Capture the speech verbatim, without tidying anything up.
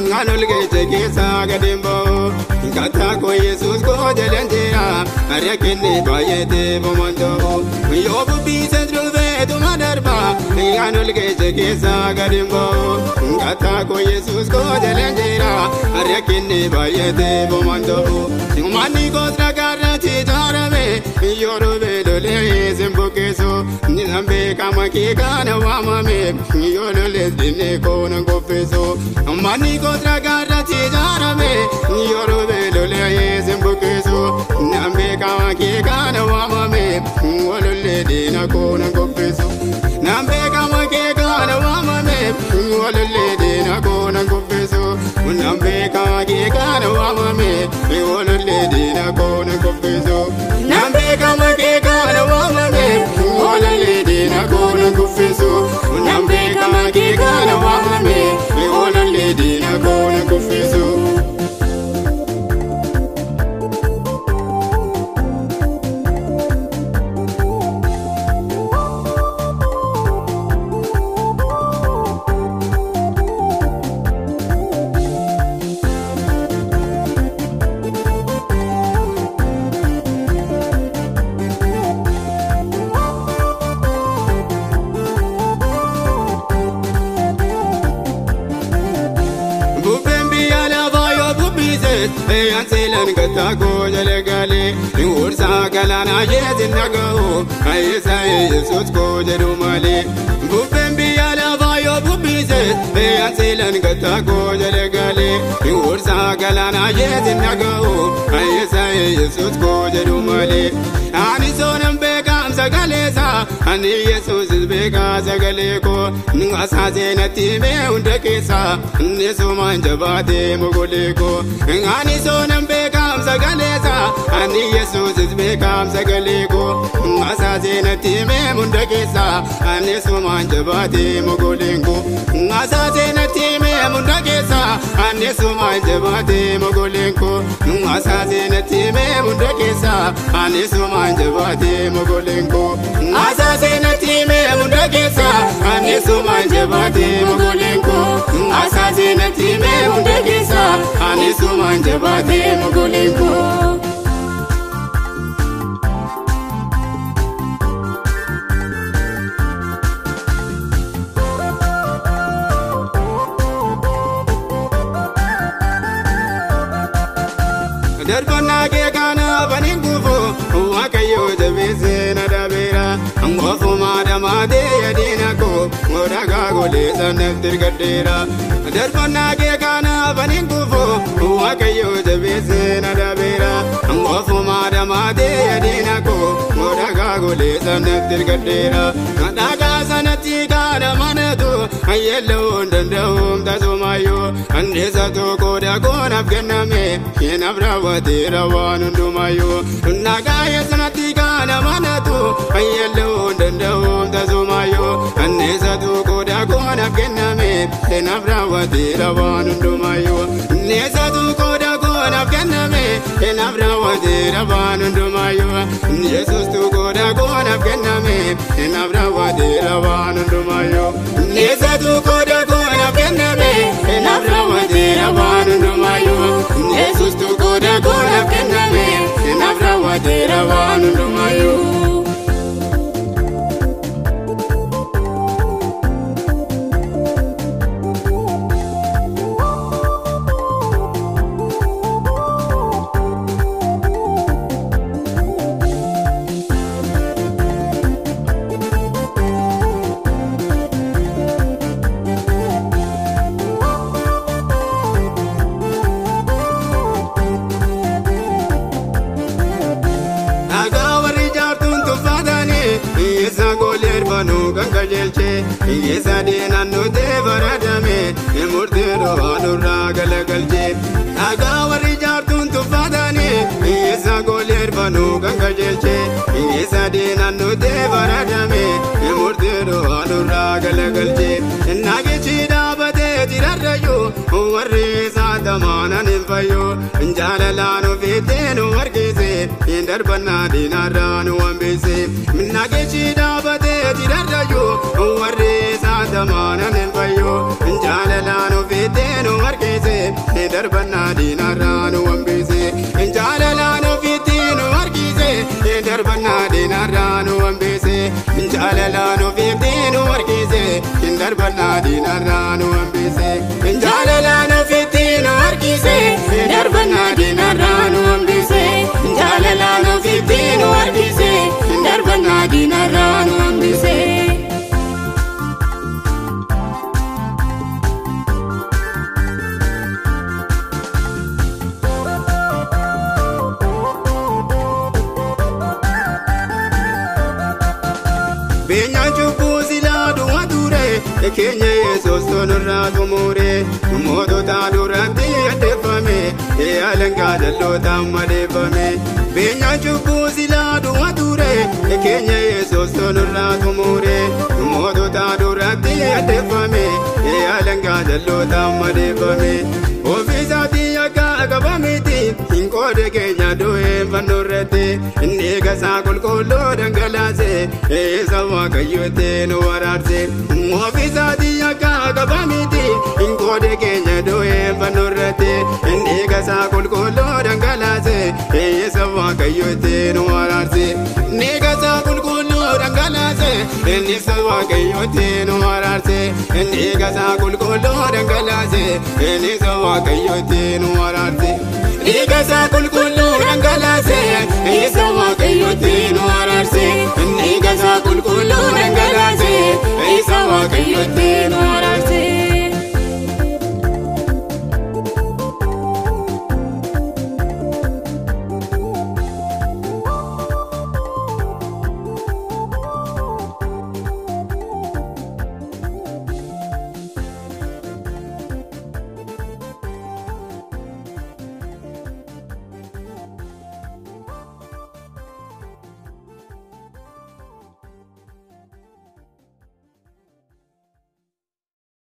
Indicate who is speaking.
Speaker 1: Nganol geje kesa gadimbo Gata ko Jesus ko jalanjera Arekene bayete bomondo Yobu bise druve tu madarba Nganol geje kesa gadimbo Gata ko Jesus ko jalanjera Arekene bayete bomondo Mani ko tragarra chi jarame Yorube dole zembokeso Nilambe kama ki kana wamame Yorule dine ko nangofeso Mani ko tragarra chi jarame Yorube dole zembokeso Nilambe kama ki kana wamame Yorule dine ko nangofeso Nilambe kama ki kana wamame Yorule dine ko nangofeso Nilambe kama ki kana wamame Yorule dine ko nangofeso Nilambe kama ki kana wamame Yorule dine ko nangofeso Nilambe kama ki kana wamame Yorule dine ko nangofeso Yanselan gata ko jalegale ursa kalana yezin nagaho ayesa yesus ko jerumale bubembi ala vayo bubize yanselan gata ko jalegale ursa kalana yezin nagaho ayesa yesus ko jerumale ani sonam bekam sagalesa ani yesus beka sagaleko ngasa zenati me undekesa neso manjabate mogoleko ani sonam bekam sagalesa ani yesus bekam sagaleko ngasa zenati me undekesa ani so manjabate mogolenko ngasa zenati me undekesa ani so manjabate mogolenko ngasa zenati me undekesa ani so manjabate mogolenko ngasa zenati me undekesa ani so manjabate mogolenko ngasa zenati me undekesa ani so manjabate mogolenko Darbana ke kana baningufo wakayo jabeze na dabera ngofu madama de yadina ko ngodaga gole sanaftir gadera Darbana ke kana baningufo wakayo jabeze na dabera ngofu madama de yadina ko ngodaga gole sanaftir gadera daga sanati kana manatu ayelo ndandum tazumayo andesa to koda kona gename yenabra Tirawan Dumayo, Nagaya Sanatika, Manatu, Ayelo, Dandao, Tazumayo, and Nesa to Koda Kona Gename, Enabra Tirawan Dumayo, Nesa to Koda Kona Gename, Enabra Tirawan Dumayo, Jesus to Koda Kona Gename, Enabra Tirawan Dumayo, Nesa to Koda Kona Gename, Enabra Tirawan Dumayo, Jesus to Koda Kona Gename, Enabra Tirawan Dumayo. Yesa dina no te varadame, emurtero anura galagalje. Aga wari jartun tu fadane, yesa goler banu gangajelche. Yesa dina no te varadame, emurtero anura galagalje. Nage chida bade tirarayo, warre sadamana nimfayo. Jalalano viteno wargese, indar bana dina ranu ambese. Nage chida bade tirarayo, warre Damana nimfayo, Jalalano viteno wargese, darbana dinaranu ambise jalalano fitinu argise darbana dinaranu ambise jalalano fitinu argise darbana dinaranu ambise jalalano fitinu argise darbana dinaranu ambise jalalano fitinu argise darbana dinaranu ambise Benya chupu siladu adure Kenya Yesus tonurra tumure Modo ta durante adefame E alanga dallo tamadefame Benya chupu siladu adure Kenya Yesus tonurra tumure Modo ta durante adefame E alanga dallo tamadefame Ofisati yaka agabamiti Inkode Kenya doe vanurete Nega sa kulkolo dangalase E sawa kayote no wararse Ofisati yaka agabamiti Inkode Kenya doe vanurete Nega sa kulkolo dangalase E sawa kayote no wararse Nega sa kulkolo dangalase E sawa kayote no wararse Nega sa kulkolo dangalase E sawa kayote no wararse Nega sa kulkolo dangalase E sawa kayote no wararse Nega sa kulkolo dangalase E sawa kayote no wararse